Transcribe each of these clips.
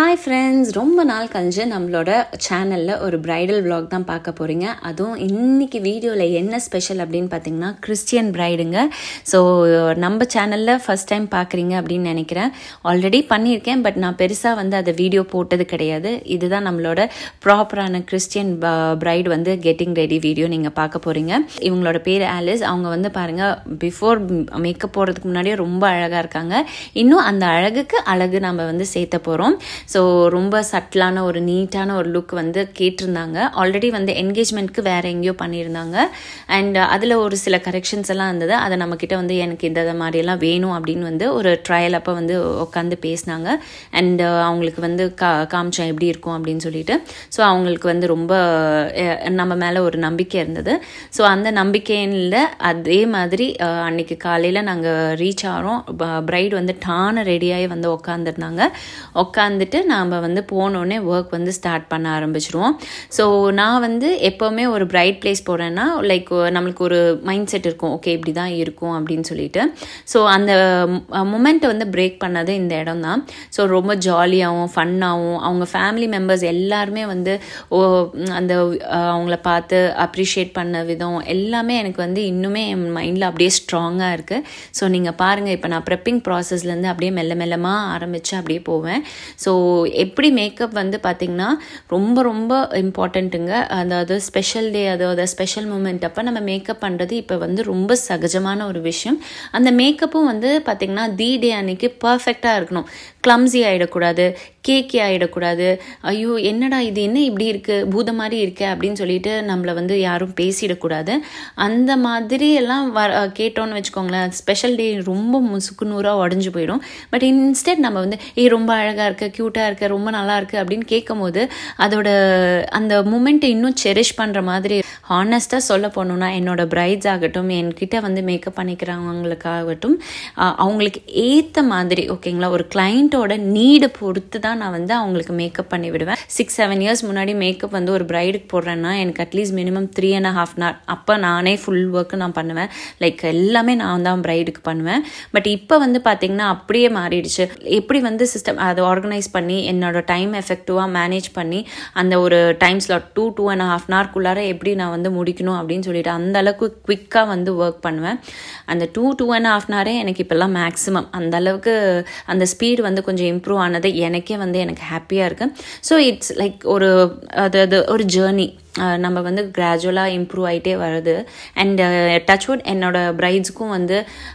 Hi friends, ரொம்ப நாள் கழிஞ்சு நம்மளோட சேனல்ல ஒரு பிரைடல் vlog தான் பார்க்க போறீங்க. அதுவும் இன்னைக்கு வீடியோல என்ன ஸ்பெஷல் அப்படினு பாத்தீங்கன்னா கிறிஸ்டியன் பிரைடுங்க. சோ நம்ம சேனல்ல ஃபர்ஸ்ட் டைம் பார்க்கறீங்க அப்படினு நினைக்கிறேன். ஆல்ரெடி பண்ணியிருக்கேன் பட் நான் பெருசா வந்து அத வீடியோ போட்டது கிடையாது. இதுதான் நம்மளோட ப்ராப்பரான கிறிஸ்டியன் பிரைட் வந்து கெட்டிங் ரெடி வீடியோ நீங்க பார்க்க போறீங்க. இவங்களோட பேர் ஆலிஸ். அவங்க வந்து பாருங்க பிஃபோர் மேக்கப் போறதுக்கு முன்னாடியே ரொம்ப அழகா இருக்காங்க. இன்னும் அந்த அழகுக்கு அழகு நாம வந்து சேர்த்த போறோம். ஸோ ரொம்ப சட்டிலான ஒரு நீட்டான ஒரு லுக் வந்து கேட்டிருந்தாங்க. ஆல்ரெடி வந்து என்கேஜ்மெண்ட்க்கு வேற எங்கேயோ பண்ணியிருந்தாங்க. அண்ட் அதில் ஒரு சில கரெக்ஷன்ஸ் எல்லாம் இருந்தது. அதை நம்மக்கிட்ட வந்து எனக்கு இந்த மாதிரியெல்லாம் வேணும் அப்படின்னு வந்து ஒரு ட்ரையல் அப்போ வந்து உட்காந்து பேசினாங்க. அண்ட் அவங்களுக்கு வந்து காமிச்சேன் எப்படி இருக்கும் அப்படின்னு சொல்லிட்டு. ஸோ அவங்களுக்கு வந்து ரொம்ப நம்ம மேலே ஒரு நம்பிக்கை இருந்தது. ஸோ அந்த நம்பிக்கையில் அதே மாதிரி அன்னைக்கு காலையில் நாங்கள் ரீச் ஆகிறோம். பிரைட் வந்து டான ரெடியாகி வந்து உட்காந்துருந்தாங்க. உட்காந்துட்டு நாம் வந்து போனோடனே ஒர்க் வந்து ஸ்டார்ட் பண்ண ஆரம்பிச்சிருவோம். ஸோ நான் வந்து எப்போவுமே ஒரு பிரைட் பிளேஸ் போகிறேன்னா லைக் நம்மளுக்கு ஒரு மைண்ட் செட் இருக்கும், ஓகே இப்படி தான் இருக்கும் அப்படின்னு சொல்லிட்டு. ஸோ அந்த மொமெண்ட்டை வந்து பிரேக் பண்ணது இந்த இடம் தான். ஸோ ரொம்ப ஜாலியாகவும் ஃபன்னாகவும் அவங்க ஃபேமிலி மெம்பர்ஸ் எல்லாருமே வந்து அந்த அவங்கள பார்த்து அப்ரிஷியேட் பண்ண விதம் எல்லாமே எனக்கு வந்து இன்னுமே என் மைண்டில் அப்படியே ஸ்ட்ராங்காக இருக்குது. ஸோ நீங்கள் பாருங்கள், இப்போ நான் ப்ரெப்பிங் ப்ராசஸ்லேருந்து அப்படியே மெல்ல மெல்லமாக ஆரம்பித்து அப்படியே போவேன். ஸோ எப்படி மேக்கப் வந்து பார்த்திங்கன்னா ரொம்ப ரொம்ப இம்பார்ட்டண்ட்டுங்க. அதாவது ஸ்பெஷல் டே, அதாவது ஸ்பெஷல் மூமெண்ட் அப்போ நம்ம மேக்கப் பண்ணுறது இப்போ வந்து ரொம்ப சகஜமான ஒரு விஷயம். அந்த மேக்கப்பும் வந்து பார்த்திங்கன்னா தி டே அன்னைக்கு பர்ஃபெக்டாக இருக்கணும். கிளம்ஸி ஆகிடக்கூடாது, கேக்கி ஆகிடக்கூடாது. ஐயோ என்னடா இது என்ன இப்படி இருக்குது, பூத மாதிரி இருக்கே அப்படின்னு சொல்லிட்டு நம்மளை வந்து யாரும் பேசிடக்கூடாது. அந்த மாதிரி எல்லாம் கேட்டோன்னு வச்சுக்கோங்களேன், ஸ்பெஷல் டே ரொம்ப முசுக்குநூறாக உடஞ்சி போயிடும். பட் இன்ஸ்டெட் நம்ம வந்து ரொம்ப அழகாக இருக்குது, க்யூட்டாக இருக்குது, ரொம்ப நல்லா இருக்குது அப்படின்னு கேட்கும் போது அதோட அந்த மூமெண்ட்டை இன்னும் செரிஷ் பண்ணுற மாதிரி. ஹானஸ்ட்டாக சொல்ல போனோம்னா என்னோட பிரைட்ஸ் ஆகட்டும், என்கிட்ட வந்து மேக்கப் பண்ணிக்கிறவங்களுக்காகட்டும், அவங்களுக்கு ஏற்ற மாதிரி ஓகேங்களா, ஒரு கிளைண்ட்டோட நீடை பொறுத்து தான் நான் வந்து அவங்களுக்கு மேக்கப் பண்ணி விடுவேன். 6-7 இயர்ஸ் முன்னாடி மேக்கப் வந்து ஒரு பிரைடுக்கு போடுறேன்னா எனக்கு அட்லீஸ்ட் மினிமம் 3.5 hours அப்போ நானே ஃபுல் ஒர்க்கு நான் பண்ணுவேன். லைக் எல்லாமே நான் தான் பிரைடுக்கு பண்ணுவேன். பட் இப்போ வந்து பார்த்தீங்கன்னா அப்படியே மாறிடுச்சு. எப்படி வந்து சிஸ்டம் அதை ஆர்கனைஸ் பண்ணி என்னோட டைம் எஃபெக்டிவாக மேனேஜ் பண்ணி அந்த ஒரு டைம் ஸ்லாட் 2-2.5 hours எப்படி நான் வந்து முடிக்கணும் அப்படின்னு சொல்லிட்டு அந்த அளவுக்கு குவிக்காக வந்து ஒர்க் பண்ணுவேன். அந்த 2-2.5 hours எனக்கு இப்போல்லாம் மேக்ஸிமம் அந்த அளவுக்கு அந்த ஸ்பீடு வந்து கொஞ்சம் இம்ப்ரூவ் ஆனது எனக்கே வந்து எனக்கு ஹாப்பியாக இருக்குது. ஸோ இட்ஸ் லைக் ஒரு ஜேர்னி. நம்ம வந்து கிராஜுவலாக இம்ப்ரூவ் ஆகிட்டே வருது. அண்ட் டச்வுட் என்னோட பிரைட்ஸ்க்கும் வந்து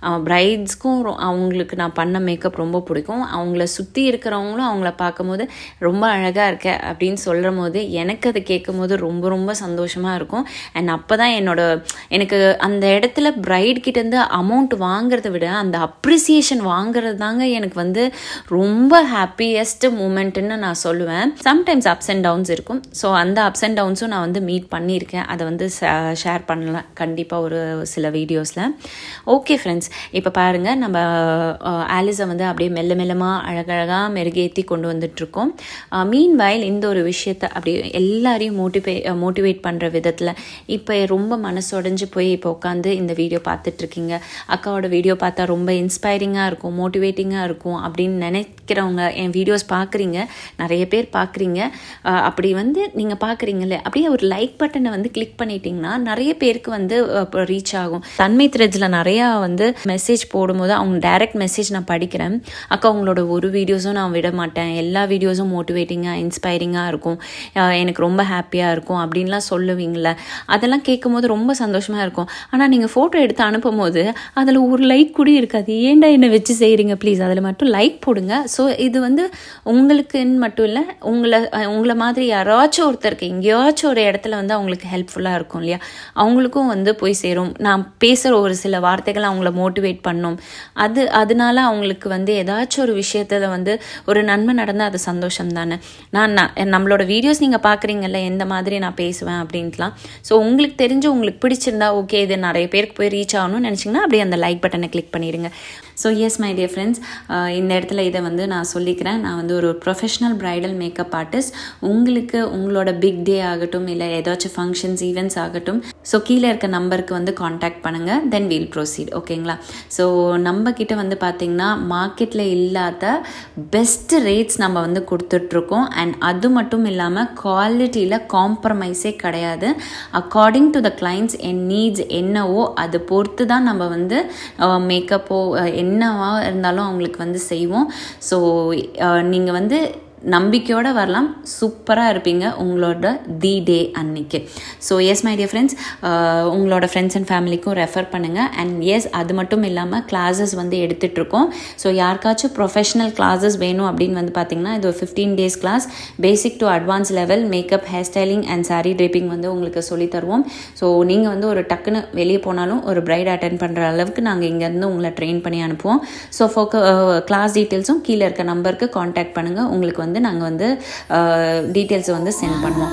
அவங்களுக்கு நான் பண்ண மேக்கப் ரொம்ப பிடிக்கும். அவங்கள சுற்றி இருக்கிறவங்களும் அவங்கள பார்க்கும்போது ரொம்ப அழகாக இருக்க அப்படின்னு சொல்கிற போது எனக்கு அதை கேட்கும் போது ரொம்ப ரொம்ப சந்தோஷமாக இருக்கும். அண்ட் அப்போ தான் எனக்கு அந்த இடத்துல பிரைட் கிட்டேருந்து அமௌண்ட் வாங்குறத விட அந்த அப்ரிசியேஷன் வாங்குறது தாங்க எனக்கு வந்து ரொம்ப ஹாப்பியஸ்ட் மூமெண்ட்டுன்னு நான் சொல்லுவேன். சம்டைம்ஸ் அப்ஸ் அண்ட் டவுன்ஸ் இருக்கும். ஸோ அந்த அப்ஸ் அண்ட் டவுன்ஸும் நான் வந்து மீட் பண்ணியிருக்கேன். அதை வந்து ஷேர் பண்ணலாம் கண்டிப்பாக ஒரு சில வீடியோஸில். ஓகே ஃப்ரெண்ட்ஸ், இப்போ பாருங்கள், நம்ம ஆலிஸை வந்து அப்படியே மெல்ல மெல்லமாக அழகழகாக மெருகேற்றி கொண்டு வந்துட்டுருக்கோம். மீன்வைல் இந்த ஒரு விஷயத்தை அப்படியே எல்லாரையும் மோட்டிவேட் பண்ணுற விதத்தில் இப்போ ரொம்ப மனசுடைஞ்சு போய் இப்போ உட்காந்து இந்த வீடியோ பார்த்துட்ருக்கீங்க. அக்காவோட வீடியோ பார்த்தா ரொம்ப இன்ஸ்பைரிங்காக இருக்கும், மோட்டிவேட்டிங்காக இருக்கும் அப்படின்னு நினைக்கிறவங்க என் வீடியோஸ் பார்க்குறீங்க, நிறைய பேர் பார்க்குறீங்க. அப்படி வந்து நீங்கள் பார்க்குறீங்களே, அப்படியே ஒரு லைக் பட்டனை வந்து கிளிக் பண்ணிட்டீங்கன்னா நிறைய பேருக்கு வந்து ரீச் ஆகும். TanmayiThreadsல நிறையா வந்து மெசேஜ் போடும்போது அவங்க டைரக்ட் மெசேஜ் நான் படிக்கிறேன். அக்கா உங்களோட ஒரு வீடியோஸும் நான் விட மாட்டேன், எல்லா வீடியோஸும் மோட்டிவேட்டிங்காக இன்ஸ்பைரிங்காக இருக்கும், எனக்கு ரொம்ப ஹாப்பியாக இருக்கும் அப்படின்லாம் சொல்லுவீங்கள. அதெல்லாம் கேட்கும் போது ரொம்ப சந்தோஷமாக இருக்கும். ஆனால் நீங்கள் ஃபோட்டோ எடுத்து அனுப்பும் போது அதில் ஒரு லைக் கூட இருக்காது. ஏன்டா என்னை வச்சு செய்கிறீங்க, ப்ளீஸ் அதில் மட்டும் லைக் போடுங்க. ஸோ இது வந்து உங்களுக்குன்னு மட்டும் இல்லை, உங்களை மாதிரி யாராச்சும் ஒருத்தருக்கு எங்கேயாச்சும் ஒரு இடத்துல வந்து அவங்களுக்கு ஹெல்ப்ஃபுல்லாக இருக்கும் இல்லையா, அவங்களுக்கும் வந்து போய் சேரும். நான் பேசுகிற ஒரு சில வார்த்தைகள் அவங்கள மோட்டிவேட் பண்ணும். அதனால அவங்களுக்கு வந்து ஏதாச்சும் ஒரு விஷயத்தில் வந்து ஒரு நன்மை நடந்தால் அது சந்தோஷம் தானே. நம்மளோட வீடியோஸ் நீங்கள் பார்க்குறீங்கல்ல எந்த மாதிரி நான் பேசுவேன் அப்படின்ட்டுலாம். ஸோ உங்களுக்கு தெரிஞ்சு உங்களுக்கு பிடிச்சிருந்தா ஓகே இது நிறைய பேருக்கு போய் ரீச் ஆகணும்னு நினச்சிங்கன்னா அப்படியே அந்த லைக் பட்டனை கிளிக் பண்ணிடுங்க. So yes my dear friends, இந்த இடத்துல இதை வந்து நான் சொல்லிக்கிறேன். நான் வந்து ஒரு ப்ரொஃபஷ்னல் ப்ரைடல் மேக்கப் ஆர்டிஸ்ட். உங்களுக்கு உங்களோட பிக் டே ஆகட்டும், இல்லை ஏதாச்சும் ஃபங்க்ஷன்ஸ் ஈவெண்ட்ஸ் ஆகட்டும், ஸோ கீழே இருக்க நம்பருக்கு வந்து காண்டாக்ட் பண்ணுங்கள். Then we'll proceed. ஓகேங்களா? ஸோ நம்ம கிட்ட வந்து பார்த்திங்கன்னா மார்க்கெட்டில் இல்லாத பெஸ்ட் ரேட்ஸ் நம்ம வந்து கொடுத்துட்ருக்கோம். அண்ட் அது மட்டும் இல்லாமல் குவாலிட்டியில் காம்ப்ரமைஸே கிடையாது. அக்கார்டிங் டு த கிளைண்ட்ஸ் என் நீட்ஸ் என்னவோ அதை பொறுத்து தான் நம்ம வந்து மேக்கப்போ என்னவா இருந்தாலும் அவங்களுக்கு வந்து செய்வோம். ஸோ நீங்கள் வந்து நம்பிக்கையோடு வரலாம். சூப்பராக இருப்பீங்க உங்களோட தி டே அன்னைக்கு. So yes my dear friends, உங்களோட ஃப்ரெண்ட்ஸ் அண்ட் ஃபேமிலிக்கும் ரெஃபர் பண்ணுங்கள். அண்ட் எஸ், அது மட்டும் இல்லாமல் கிளாஸஸ் வந்து எடுத்துகிட்ருக்கோம். ஸோ யாருக்காச்சும் ப்ரொஃபஷ்னல் கிளாஸஸ் வேணும் அப்படின்னு வந்து பார்த்திங்கன்னா, இது ஒரு 15 days class, basic to advance level makeup, hair styling and sari draping வந்து உங்களுக்கு சொல்லித்தருவோம். ஸோ நீங்கள் வந்து ஒரு டக்குன்னு வெளியே போனாலும் ஒரு பிரைட் அட்டென்ட் பண்ணுற அளவுக்கு நாங்கள் இங்கேருந்து உங்களை ட்ரெயின் பண்ணி அனுப்புவோம். ஸோ கிளாஸ் டீட்டெயில்ஸும் கீழே இருக்க நம்பருக்கு காண்டாக்ட் பண்ணுங்கள். உங்களுக்கு வந்து நாங்கள் வந்து டீட்டெயில்ஸ் வந்து சென்ட் பண்ணுவோம்.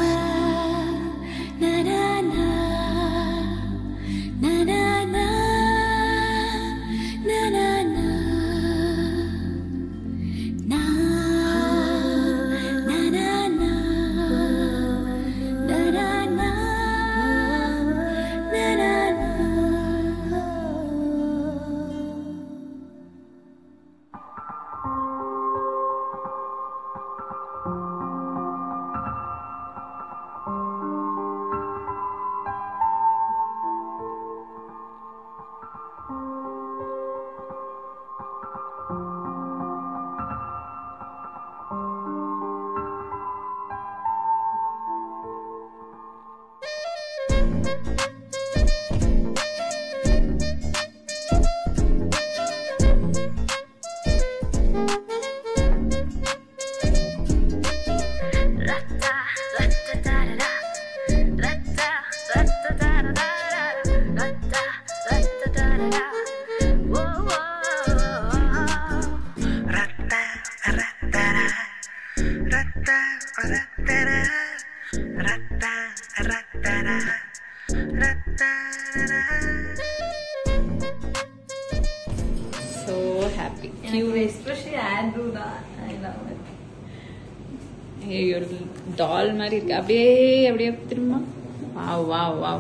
So happy. Cute. Especially Andrew da. I love it. Hey, your doll மாதிரி இருக்கு. அப்படியே அப்படியே திரும்ப. Wow, wow, wow.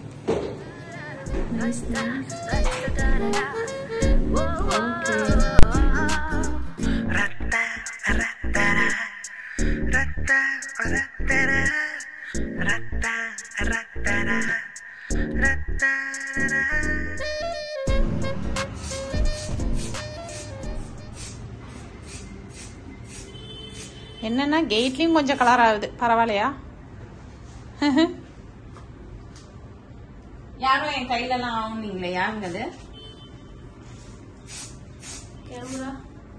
Nice, nice. Okay. என்னன்னா கேட்லயும் கொஞ்சம் கலர் ஆகுது. பரவாயில்லையா? யாரும் என் கையில எல்லாம் ஆகுனீங்களே, யாருங்க அது? கேமரா.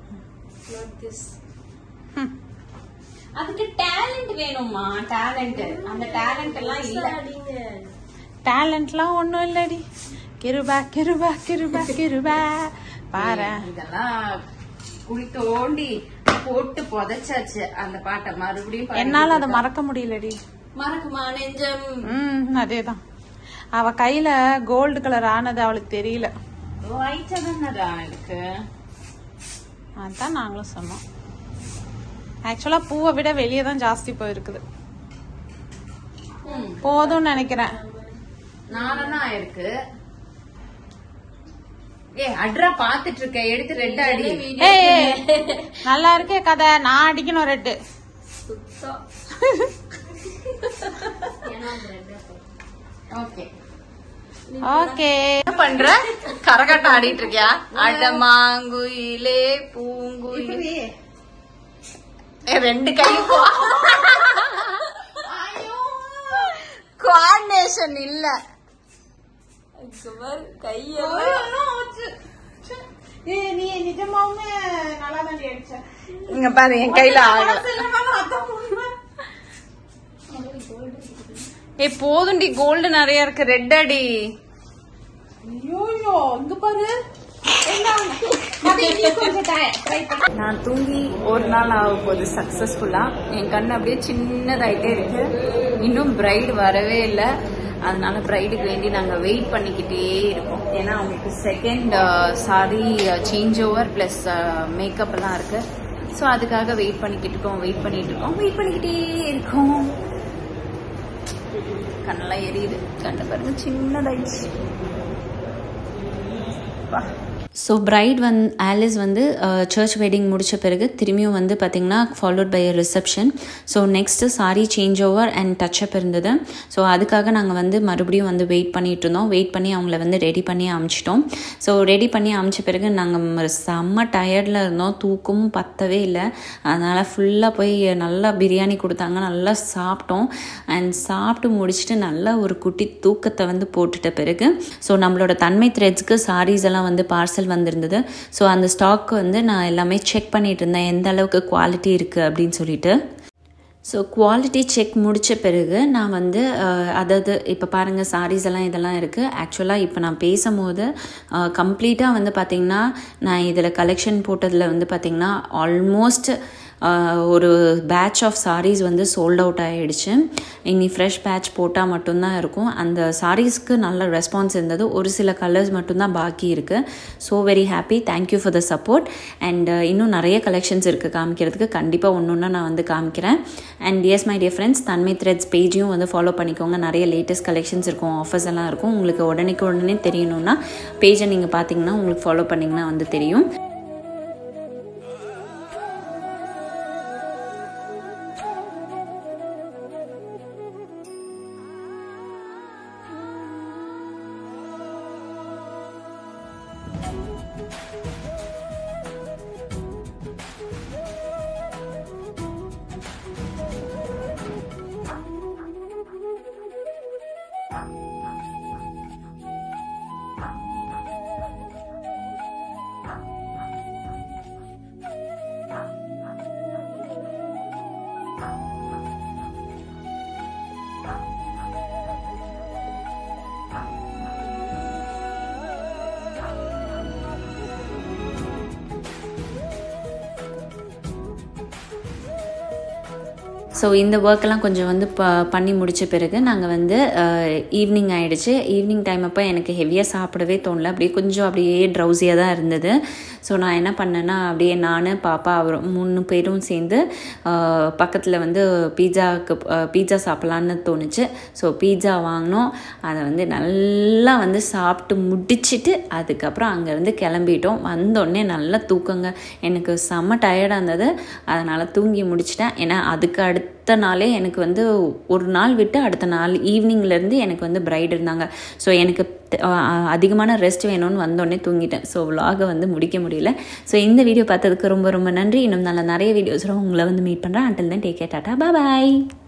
அதுக்கு டேலண்ட் வேணுமா? டேலண்ட், அந்த டேலண்ட் எல்லாம் இல்ல. டேலண்ட்லாம் ஒண்ணும் இல்லடி. கிருபா கிருபா கிருபா கிருபா. பாரு, இதெல்லாம் குழி தோண்டி போட்டு புதைச்சாச்சு அந்த பாட்டை. மறுபடியும் என்னால அதை மறக்க முடியலடி. மறக்குமா நெஞ்சம்? அதேதான். அவ கையில கோல்டு கலர் ஆனது அவளுக்கு தெரியல. ஒயிட்டா தானே இருக்கு. அதான் நாங்களும் சொன்னோம். ஆக்சுவலா பூவை விட வெளியே தான் ஜாஸ்தி போயிருக்குது. போதும்னு நினைக்கிறேன். நானா இருக்கு. அட்ரா பாத்துட்டு இருக்க, எடுத்து ரெட் அடி. நல்லா இருக்கே கதை. நான் அடிக்கணும் ரெட்டு. Okay okay. என்ன பண்ற? கரகாட்டம் ஆடிட்டு இருக்கியா? அடமாங்குயிலே பூங்குயிலே. ரெண்டு கையும் கோஆர்டினேஷன் இல்ல. இங்க பாரு, என் கையில ஆகல. போதுண்டி, கோல்டு நிறைய இருக்கு. ரெட் அடி. இங்க பாரு. நான் தூங்கி ஒரு நாள் ஆக போகுது சக்சஸ்ஃபுல்லா. என் கண்ணு அப்படியே சின்னதாயிட்டே இருக்கு. இன்னும் பிரைட் வரவே இல்லை. அதனால பிரைடுக்கு வேண்டி நாங்கள் வெயிட் பண்ணிக்கிட்டே இருக்கோம். ஏன்னா அவங்களுக்கு second sari change over plus makeup எல்லாம் இருக்கு. ஸோ அதுக்காக வெயிட் பண்ணிக்கிட்டே இருக்கோம். கண்ணெல்லாம் எரியுது. கண்ணு பாருங்க சின்னதாயிடுச்சு. ஸோ பிரைட் ஆலிஸ் வந்து சர்ச் வெட்டிங் முடித்த பிறகு திரும்பியும் வந்து பார்த்திங்கன்னா followed by reception. So next sari change over and touch up இருந்தது. ஸோ அதுக்காக நாங்கள் வந்து மறுபடியும் வந்து வெயிட் பண்ணிகிட்டு இருந்தோம். வெயிட் பண்ணி அவங்கள வந்து ரெடி பண்ணி அமிச்சிட்டோம். ஸோ ரெடி பண்ணி அமிச்ச பிறகு நாங்கள் செம்ம டயர்டில் இருந்தோம். தூக்கமும் பத்தவே இல்லை. அதனால் ஃபுல்லாக போய் நல்லா பிரியாணி கொடுத்தாங்க. நல்லா சாப்பிட்டோம். அண்ட் சாப்பிட்டு முடிச்சுட்டு நல்லா ஒரு குட்டி தூக்கத்தை வந்து போட்டுட்ட பிறகு ஸோ நம்மளோட தன்மை த்ரெட்ஸ்க்கு சாரீஸ் எல்லாம் வந்து பார்சல் வந்திருந்தது. ஸோ அந்த ஸ்டாக் வந்து நான் எல்லாமே செக் பண்ணிட்டு இருந்தேன், எந்த அளவுக்கு குவாலிட்டி இருக்குது அப்படின்னு சொல்லிட்டு. ஸோ குவாலிட்டி செக் முடித்த பிறகு நான் வந்து அதாவது இப்போ பாருங்கள் சாரீஸ் எல்லாம் இதெல்லாம் இருக்குது. ஆக்சுவலாக இப்போ நான் பேசும்போது கம்ப்ளீட்டாக வந்து பார்த்திங்கன்னா நான் இதில் கலெக்ஷன் போட்டதில் வந்து பார்த்திங்கன்னா ஆல்மோஸ்ட் ஒரு பேட்ச் ஆஃப் சாரீஸ் வந்து சோல்ட் அவுட் ஆகிடுச்சு. இனி ஃப்ரெஷ் பேட்ச் போட்டால் மட்டும்தான் இருக்கும். அந்த சாரீஸ்க்கு நல்ல ரெஸ்பான்ஸ் இருந்தது. ஒரு சில கலர்ஸ் மட்டும்தான் பாக்கி இருக்குது. So very happy. Thank you for the support. And இன்னும் நிறைய கலெக்ஷன்ஸ் இருக்குது காமிக்கிறதுக்கு. கண்டிப்பாக ஒன்று நான் வந்து காமிக்கிறேன். And yes my dear friends, தன்மை த்ரெட்ஸ் பேஜையும் வந்து ஃபாலோ பண்ணிக்கோங்க. நிறைய லேட்டஸ்ட் கலெக்ஷன்ஸ் இருக்கும், ஆஃபர்ஸ் எல்லாம் இருக்கும். உங்களுக்கு உடனே தெரியணும்னா பேஜை நீங்கள் பார்த்தீங்கன்னா உங்களுக்கு ஃபாலோ பண்ணிங்கன்னா வந்து தெரியும். ஸோ இந்த ஒர்க்கெல்லாம் கொஞ்சம் வந்து பண்ணி முடித்த பிறகு நாங்கள் வந்து ஈவினிங் ஆகிடுச்சு. ஈவினிங் டைம் அப்போ எனக்கு ஹெவியாக சாப்பிடவே தோணல. அப்படியே ட்ரௌசியாக தான் இருந்தது. ஸோ நான் என்ன பண்ணேன்னா அப்படியே நான் பாப்பா அவர் 3 பேரும் சேர்ந்து பக்கத்தில் வந்து பீட்சா சாப்பிட்லான்னு தோணுச்சு. ஸோ பீட்சா வாங்கினோம். அதை வந்து நல்லா வந்து சாப்பிட்டு முடிச்சுட்டு அதுக்கப்புறம் அங்கேருந்து கிளம்பிட்டோம். வந்தோடனே நல்லா தூக்கங்க. எனக்கு செம்ம டயர்டாக இருந்தது. அதனால் தூங்கி முடிச்சிட்டேன். ஏன்னா அதுக்கு அடுத்த நாளே எனக்கு வந்து ஒரு நாள் விட்டு அடுத்த நாள் ஈவினிங்லேருந்து எனக்கு வந்து பிரைட் இருந்தாங்க. ஸோ எனக்கு அதிகமான ரெஸ்ட் வேணும்னு வந்தோடனே தூங்கிட்டேன். ஸோ vlog வந்து முடிக்க முடியல. ஸோ இந்த வீடியோ பார்த்ததுக்கு ரொம்ப நன்றி. இன்னும் நிறைய வீடியோஸில் உங்களை வந்து மீட் பண்ணுறேன். until then take care, tata, bye bye.